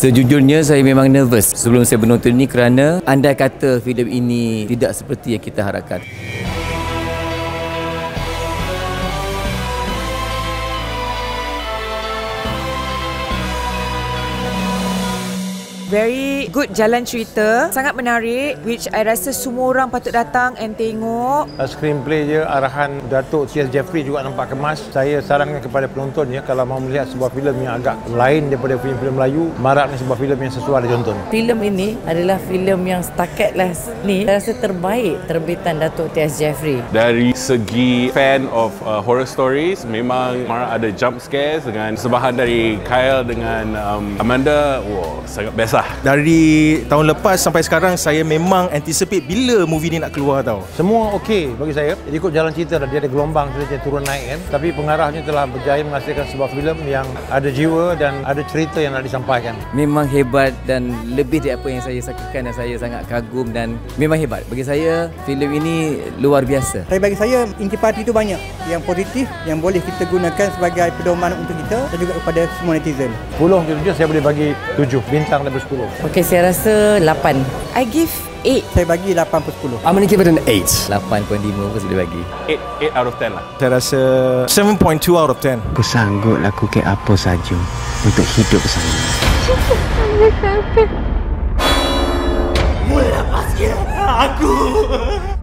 Sejujurnya saya memang nervous sebelum saya menonton ini kerana andai kata filem ini tidak seperti yang kita harapkan. Very good jalan cerita, sangat menarik, which I rasa semua orang patut datang and tengok. Screenplay dia, arahan Datuk T.S. Jeffrey juga nampak kemas. Saya sarankan kepada penonton ya, kalau mahu melihat sebuah filem yang agak lain daripada filem-filem Melayu, maraknya sebuah filem yang sesuai ditonton. Filem ini adalah filem yang setakat lah ni saya rasa terbaik terbitan Datuk T.S. Jeffrey. Dari segi fan of horror stories, memang ada jump scares dengan sebahan dari Kyle dengan Amanda. Wow, sangat best lah. Dari tahun lepas sampai sekarang saya memang anticipate bila movie ni nak keluar tau. Semua okey bagi saya. Jadi ikut jalan cerita dia ada gelombang cerita turun naik kan. Tapi pengarahnya telah berjaya menghasilkan sebuah filem yang ada jiwa dan ada cerita yang nak disampaikan. Memang hebat dan lebih dari apa yang saya saksikan dan saya sangat kagum dan memang hebat. Bagi saya filem ini luar biasa. Tapi bagi saya intipati itu banyak yang positif yang boleh kita gunakan sebagai pedoman untuk kita dan juga kepada semua netizen. 10 kira saya boleh bagi 7 bintang lebih 10. Okey, saya rasa 8. I give 8. Saya bagi 8 per 10. I'm gonna give it an 8. 8.5 pun boleh bagi. 8 out of 10 lah. Saya rasa 7.2 out of 10. Aku sanggup lakukan apa saja untuk hidup bersama. Mula lepaskan aku.